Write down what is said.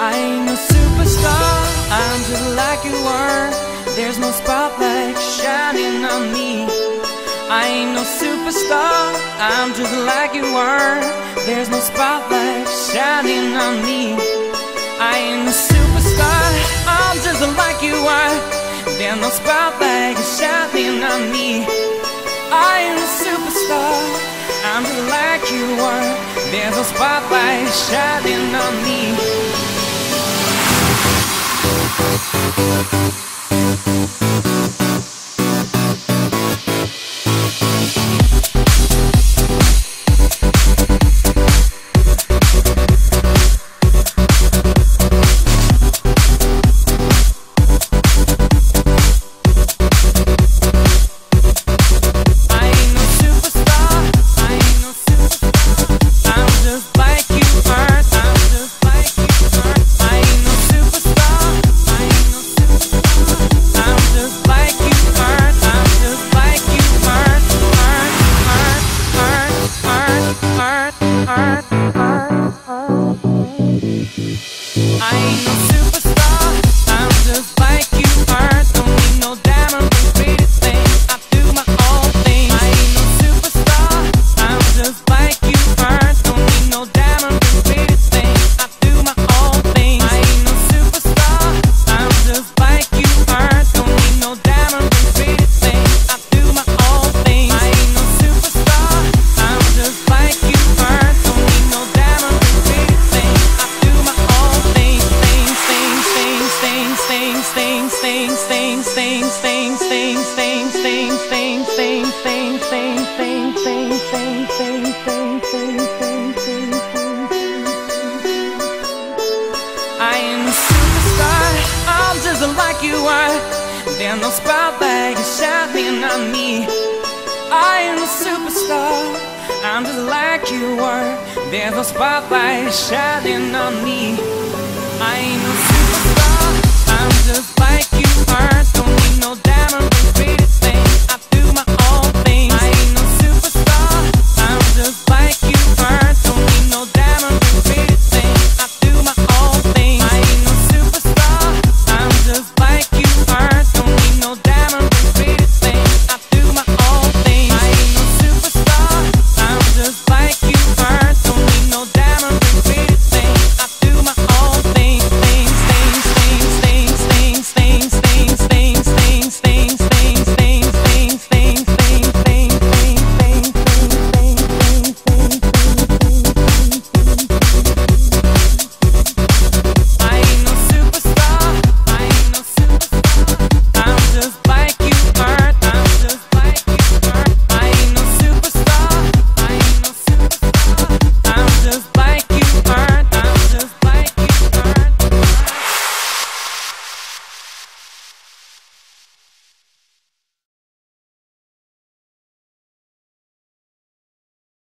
I ain't no superstar, I'm just like you are. There's no spotlight shining on me. I ain't no superstar, I'm just like you are. There's no spotlight shining on me. I ain't no superstar, I'm just like you are. There's no spotlight shining on me. I ain't no superstar, I'm just like you are. There's no spotlight shining on me. I ain't a superstar, I'm just like you are. There's no spotlight shining on me. I ain't a superstar, I'm just like you are. There's no spotlight shining on me. I ain't no superstar, I'm just like